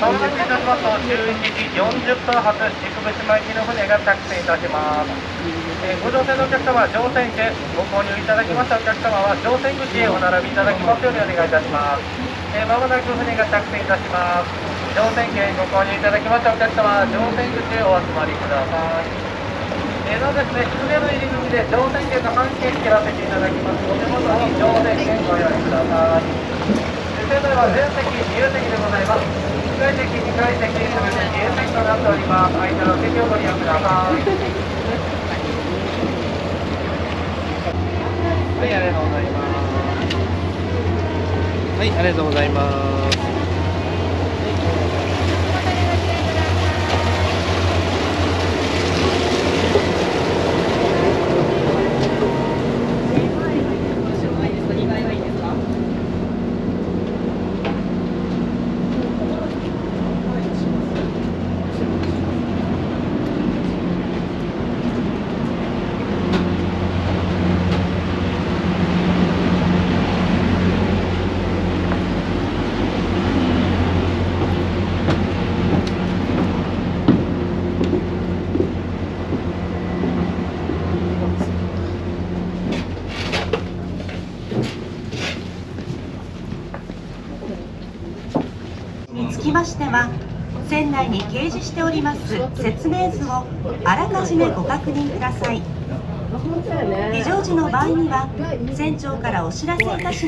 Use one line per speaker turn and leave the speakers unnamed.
まもなくいたしますと11時40分発陸伏島行きの船が着船いたします。ご乗船のお客様は乗船券ご購入いただきましたお客様は乗船口へお並びいただきますようにお願いいたします。まもなく船が着船いたします。乗船券ご購入いただきましたお客様は乗船口へお集まりください。なおですね、船の入り口で乗船券の半券切らせていただきます。お手元に乗船券ご用意ください。船内は全席自由席でございます。1階席、2階席、すべて自由席となっております。空いての席をご利用ください。はい、ありがとうございます。はい、ありがとうございます。
につきましては、船内に掲示しております説明図をあらかじめご確認ください。非常時の場合には船長からお知らせいたします。